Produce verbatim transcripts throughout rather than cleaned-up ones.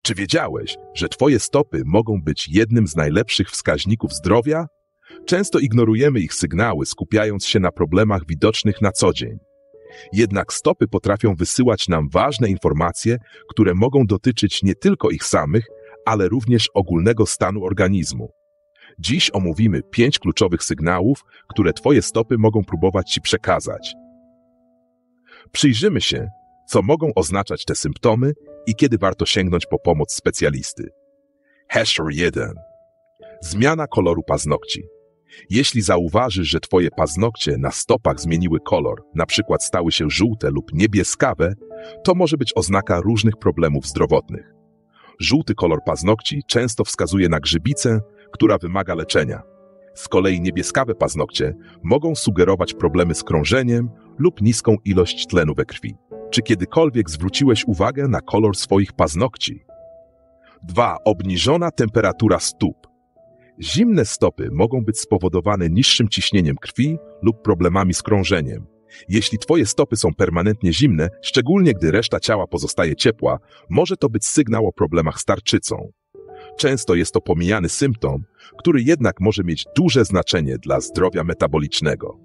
Czy wiedziałeś, że twoje stopy mogą być jednym z najlepszych wskaźników zdrowia? Często ignorujemy ich sygnały, skupiając się na problemach widocznych na co dzień. Jednak stopy potrafią wysyłać nam ważne informacje, które mogą dotyczyć nie tylko ich samych, ale również ogólnego stanu organizmu. Dziś omówimy pięć kluczowych sygnałów, które twoje stopy mogą próbować ci przekazać. Przyjrzymy się, co mogą oznaczać te symptomy i kiedy warto sięgnąć po pomoc specjalisty. Hasher jeden. Zmiana koloru paznokci. Jeśli zauważysz, że twoje paznokcie na stopach zmieniły kolor, na przykład stały się żółte lub niebieskawe, to może być oznaka różnych problemów zdrowotnych. Żółty kolor paznokci często wskazuje na grzybicę, która wymaga leczenia. Z kolei niebieskawe paznokcie mogą sugerować problemy z krążeniem lub niską ilość tlenu we krwi. Czy kiedykolwiek zwróciłeś uwagę na kolor swoich paznokci? dwa. Obniżona temperatura stóp. Zimne stopy mogą być spowodowane niższym ciśnieniem krwi lub problemami z krążeniem. Jeśli twoje stopy są permanentnie zimne, szczególnie gdy reszta ciała pozostaje ciepła, może to być sygnał o problemach z tarczycą. Często jest to pomijany symptom, który jednak może mieć duże znaczenie dla zdrowia metabolicznego.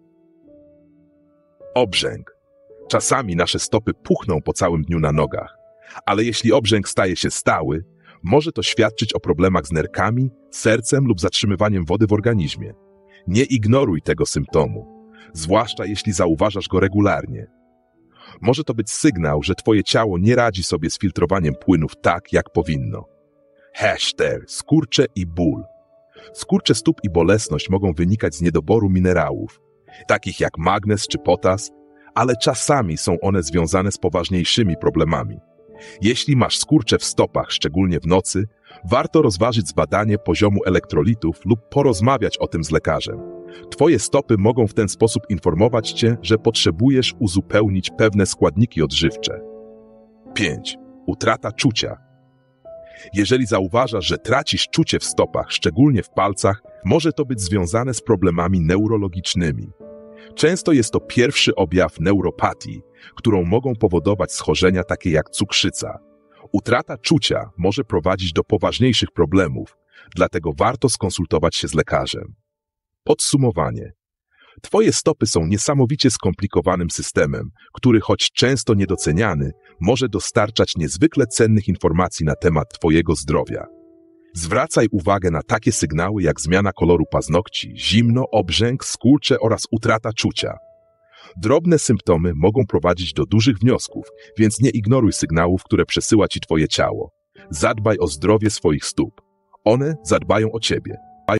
Obrzęk. Czasami nasze stopy puchną po całym dniu na nogach, ale jeśli obrzęk staje się stały, może to świadczyć o problemach z nerkami, sercem lub zatrzymywaniem wody w organizmie. Nie ignoruj tego symptomu, zwłaszcza jeśli zauważasz go regularnie. Może to być sygnał, że twoje ciało nie radzi sobie z filtrowaniem płynów tak, jak powinno. Hashtag skurcze i ból. Skurcze stóp i bolesność mogą wynikać z niedoboru minerałów, takich jak magnez czy potas, ale czasami są one związane z poważniejszymi problemami. Jeśli masz skurcze w stopach, szczególnie w nocy, warto rozważyć zbadanie poziomu elektrolitów lub porozmawiać o tym z lekarzem. Twoje stopy mogą w ten sposób informować cię, że potrzebujesz uzupełnić pewne składniki odżywcze. pięć. Utrata czucia. Jeżeli zauważasz, że tracisz czucie w stopach, szczególnie w palcach, może to być związane z problemami neurologicznymi. Często jest to pierwszy objaw neuropatii, którą mogą powodować schorzenia takie jak cukrzyca. Utrata czucia może prowadzić do poważniejszych problemów, dlatego warto skonsultować się z lekarzem. Podsumowanie. Twoje stopy są niesamowicie skomplikowanym systemem, który choć często niedoceniany, może dostarczać niezwykle cennych informacji na temat twojego zdrowia. Zwracaj uwagę na takie sygnały jak zmiana koloru paznokci, zimno, obrzęk, skurcze oraz utrata czucia. Drobne symptomy mogą prowadzić do dużych wniosków, więc nie ignoruj sygnałów, które przesyła ci twoje ciało. Zadbaj o zdrowie swoich stóp. One zadbają o ciebie.